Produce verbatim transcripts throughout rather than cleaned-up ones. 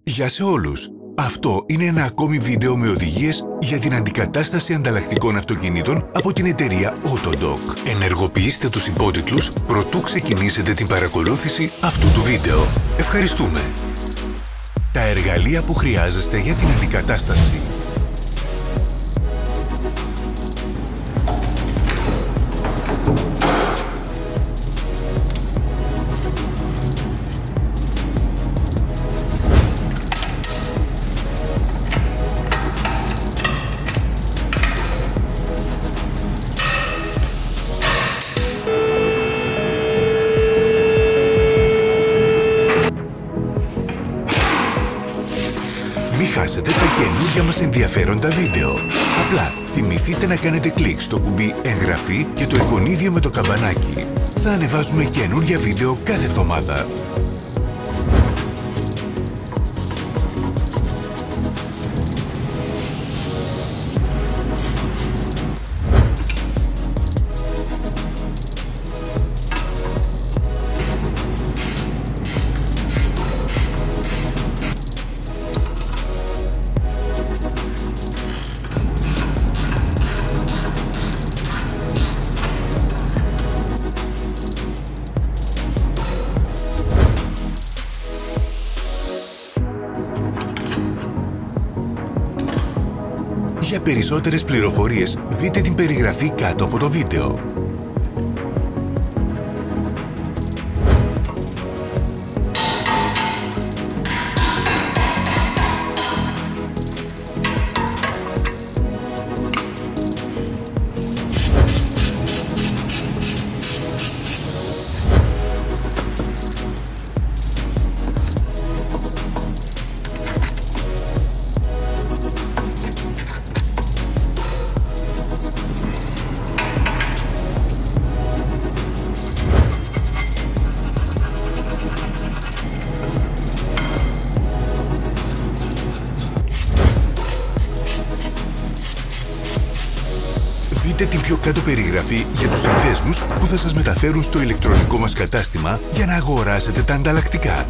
Γεια σε όλους! Αυτό είναι ένα ακόμη βίντεο με οδηγίες για την αντικατάσταση ανταλλακτικών αυτοκινήτων από την εταιρεία Autodoc. Ενεργοποιήστε τους υπότιτλους προτού ξεκινήσετε την παρακολούθηση αυτού του βίντεο. Ευχαριστούμε! Τα εργαλεία που χρειάζεστε για την αντικατάσταση. Μην χάσετε τα καινούργια μας ενδιαφέροντα βίντεο. Απλά θυμηθείτε να κάνετε κλικ στο κουμπί εγγραφή και το εικονίδιο με το καμπανάκι. Θα ανεβάζουμε καινούργια βίντεο κάθε εβδομάδα. Για περισσότερες πληροφορίες, δείτε την περιγραφή κάτω από το βίντεο. Δείτε την πιο κάτω περιγραφή για τους συνδέσμους που θα σας μεταφέρουν στο ηλεκτρονικό μας κατάστημα για να αγοράσετε τα ανταλλακτικά.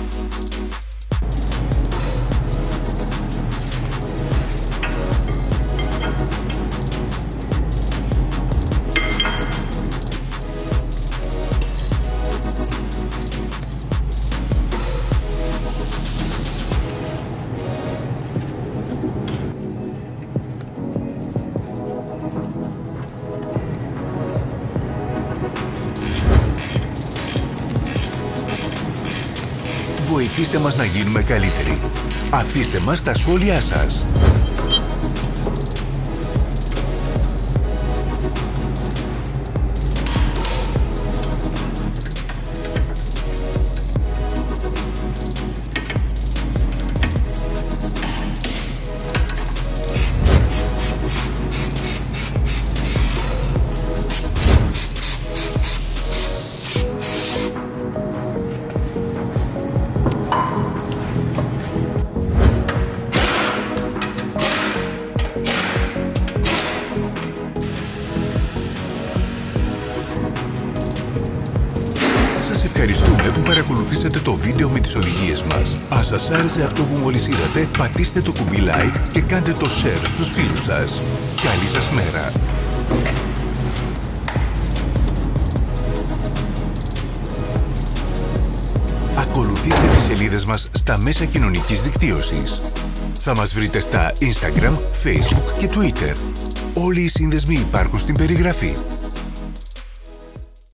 Βοηθήστε μας να γίνουμε καλύτεροι. Αφήστε μας τα σχόλιά σας. Σας ευχαριστούμε που παρακολουθήσατε το βίντεο με τις οδηγίες μας. Αν σας άρεσε αυτό που μόλις είδατε, πατήστε το κουμπί like και κάντε το share στους φίλους σας. Καλή σας μέρα! Ακολουθήστε τις σελίδες μας στα μέσα κοινωνικής δικτύωσης. Θα μας βρείτε στα Instagram, Facebook και Twitter. Όλοι οι σύνδεσμοι υπάρχουν στην περιγραφή.